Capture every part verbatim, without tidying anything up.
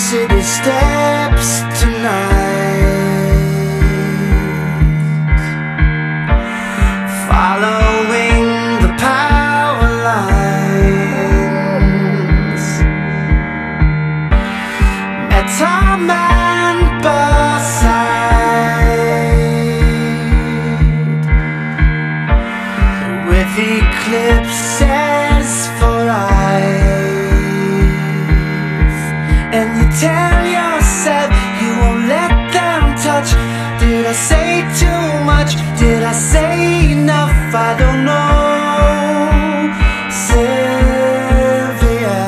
city steps tonight, following the power lines. Met our man Barside, with eclipses for eyes. And you tell yourself you won't let them touch. Did I say too much? Did I say enough? I don't know, Sylvia.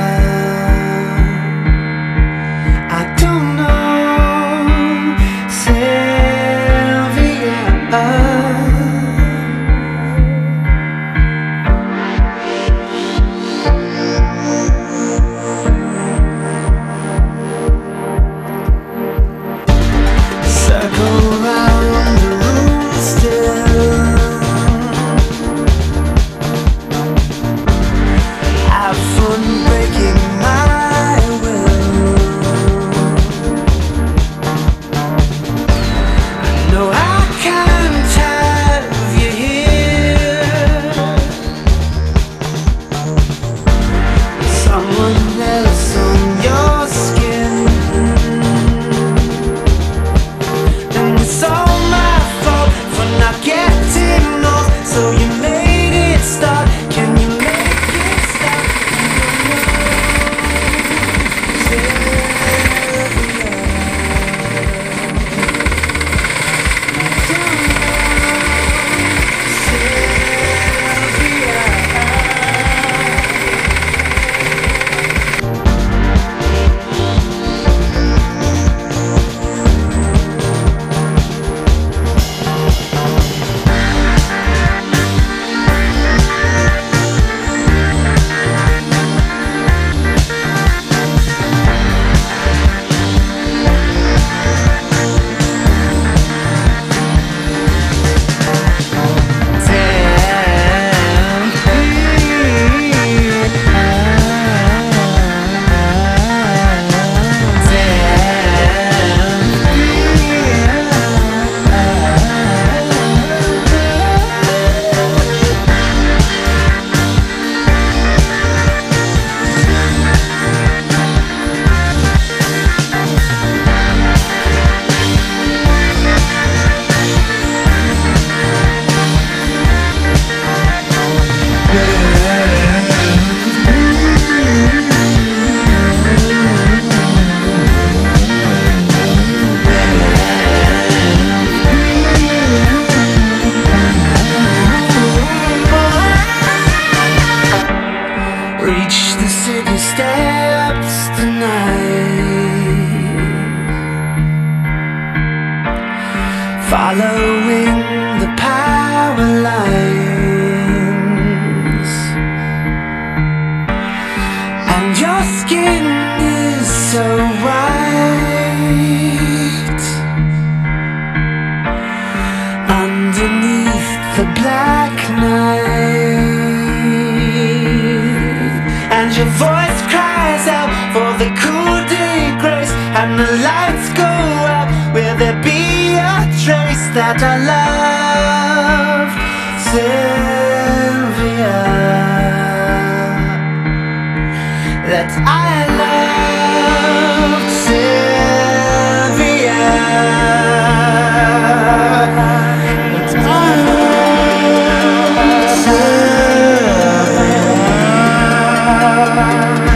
I don't know, Sylvia. Circle round the room still, have fun breaking my will. I know I can't have you here, someone else on your skin. It's all my fault for not getting off, so you made it start. Can you make it stop? Reach the city steps tonight, following the power lines. And your skin is so white underneath the black night. And your voice cries out for the coup de grace, and the lights go out. Will there be a trace that I love, Sylvia? That I love, Sylvia. That I love, Sylvia.